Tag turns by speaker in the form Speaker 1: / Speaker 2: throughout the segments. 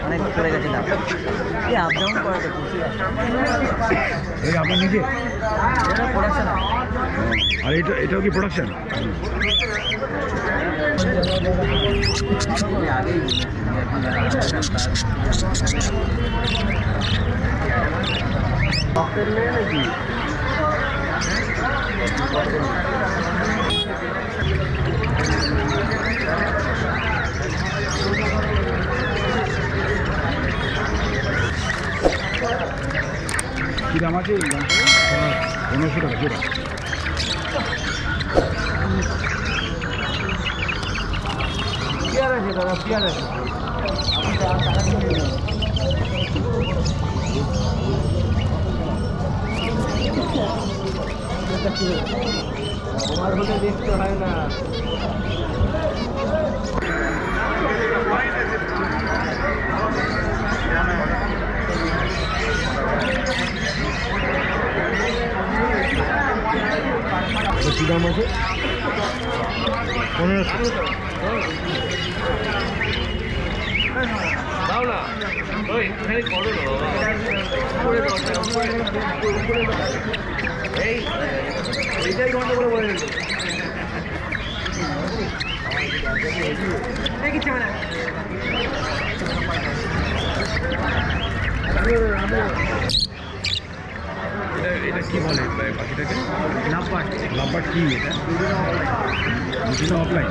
Speaker 1: অনেক পড়ে গেছে দাম। এই আপ ডাউন করে তো খুশি আছে।
Speaker 2: এই আপনার নিজে
Speaker 1: এটা প্রোডাকশন।
Speaker 2: আর এটাও কি প্রোডাকশন?
Speaker 1: আগেই ডক্টর নেই নাকি?
Speaker 2: কী দাম আছে? 1500 টাকা জোড়া।
Speaker 1: পেয়ার আছে দাদা, পেয়ার আছে। আমার হলে দেখতে হয় না।
Speaker 2: কী দাম আছে? 1500।
Speaker 1: দাও না ওই এখানে করো না বাবা, এই এইটাই ঘন্টা করে বলে দিল দেখিচ্ছে মানে
Speaker 2: এটা কি বলে পাখিটাকে?
Speaker 1: লাভবার্ড।
Speaker 2: লাভবার্ড কি এটা? দুদিন অফলাইন।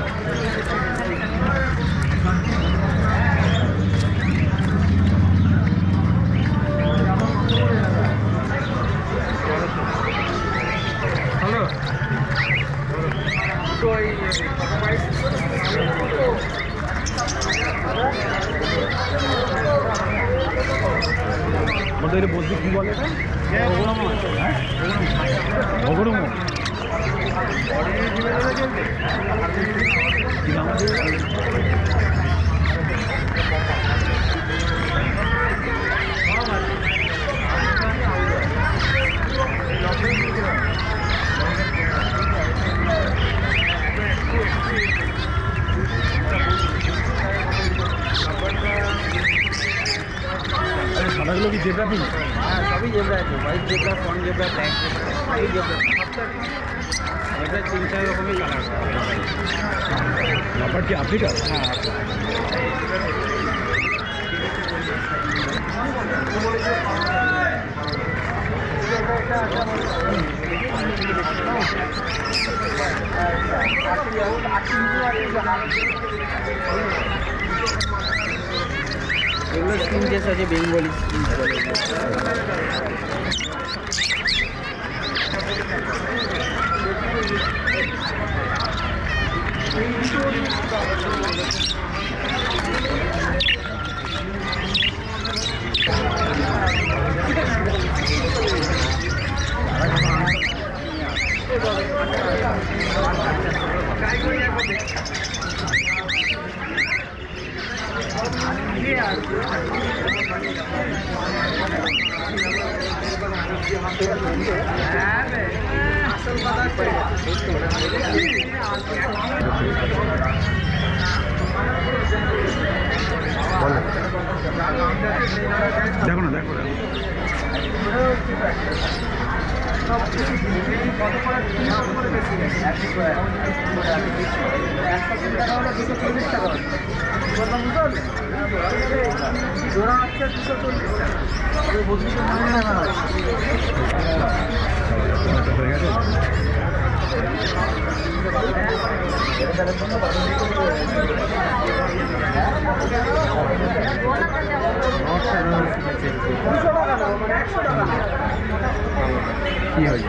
Speaker 1: হ্যালো তো এই
Speaker 2: আমাদের বলছি কী বলে এটা? ভগরম। কি নাম আছে? সাদাগুলো কি জেব্রা পিন?
Speaker 1: হ্যাঁ সবই জেব্রা আছে, white zebra, front zebra, black zebra, এই জেব্রা সবটা জেব্রা 3-4 রকমের কালার।
Speaker 2: লাভবার্ড কি আফ্রিকা?
Speaker 1: হ্যাঁ এগুলো স্কিন কেস আছে, বেঙ্গলি স্কিন বলে।
Speaker 2: দেখো না, দেখো
Speaker 1: জোড়া হচ্ছে 240 টাকা।
Speaker 2: হয়ে গেছে। কি হয়?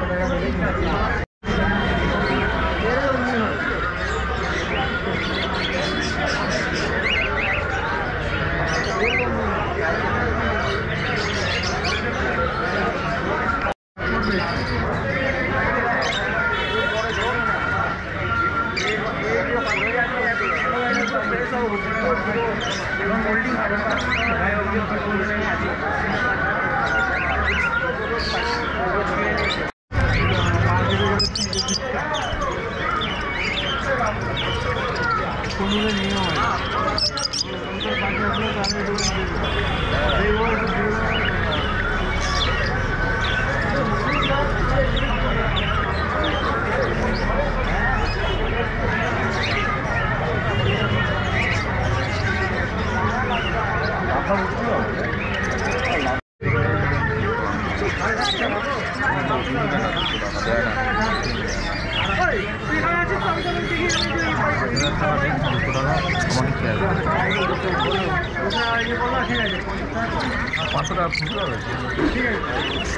Speaker 2: 500 টাকা ফুটো হবে। ঠিক আছে।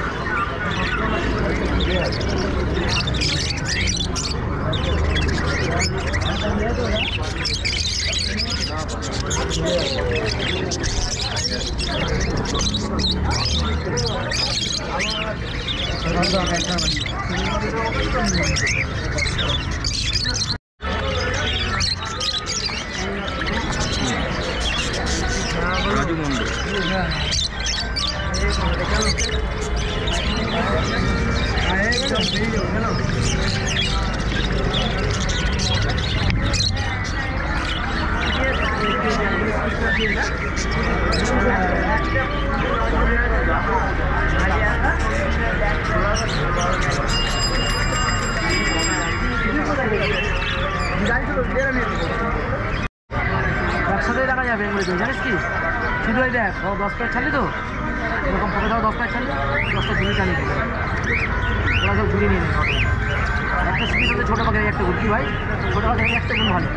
Speaker 1: রাজু মন্ডল
Speaker 3: একসাথে দেখা যাবে এগুলো জানিস কি শুধু এই দেখ 10 প্যাকেট ছাড়লি তো এরকম পকেট 10 প্যাকেট ছাড়লি 10টা ঝুড়ি চালিয়ে দেবে ওরা সব ঝুড়ি নিয়ে নেবে একটা সুবিধা হলে ছোটো পাখি একটা ঘুরকি ভাই ছোটো পাখি একটা গুণ ভালো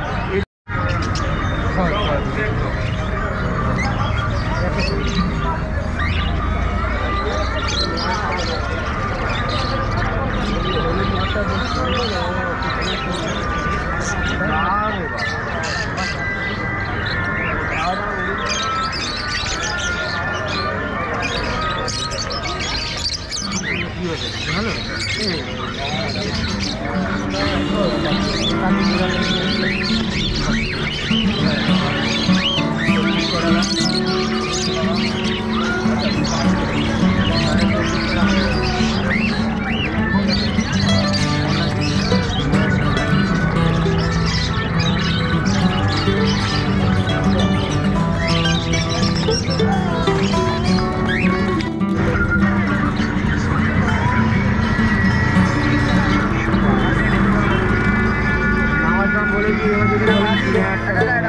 Speaker 3: আমার দাম বলে কি